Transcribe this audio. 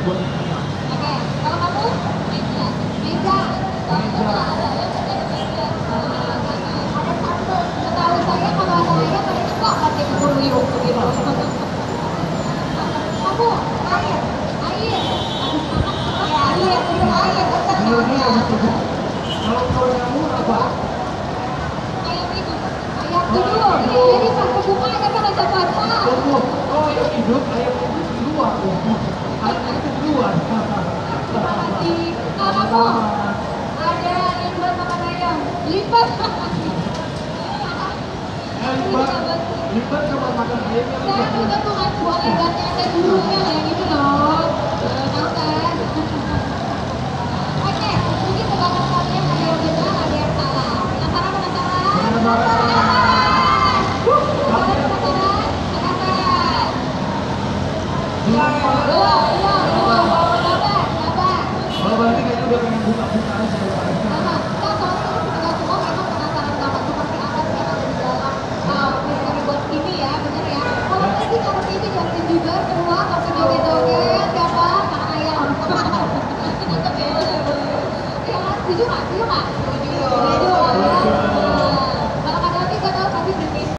buat Oke, kalau kamu? Meja. Meja. meja. Ada sambal. Setahu saya kalau ada ayam ada juga kan dia keburu-yuk gitu. Kamu? Air. Air. Habis makan ya air. Minum air. Betul Minumnya ya. habis itu. Kalau kamu apa? Ayam itu. Ayam dulu. Jadi pas kebuka ada kan ada baca. Tunggu. Oh, ayam hidup di luar. Ayam itu di luar. Terima kasih. Kalau kamu? Ada limbah makan ayam. Limbah. Lipat sama makan ayam yang Saya juga tuh nggak buang ikannya ada dulunya yang itu dong. Makan. Oke, mungkin tebakan kalian ada yang benar, ada yang salah. Penasaran? Penasaran? Penasaran? Penasaran? Penasaran? Belum. Sabar. Oh, berarti kayaknya udah pengen buka-buka aja. Nah, soalnya kita semua memang penasaran sama seperti apa sih yang ada di dalam misteri box ini ya, bener ya. Kalau saya sih karena ini jangan juga semua pakai joget-joget, siapa? Makan ayam. Tetap ya. Ya, setuju nggak? Setuju nggak?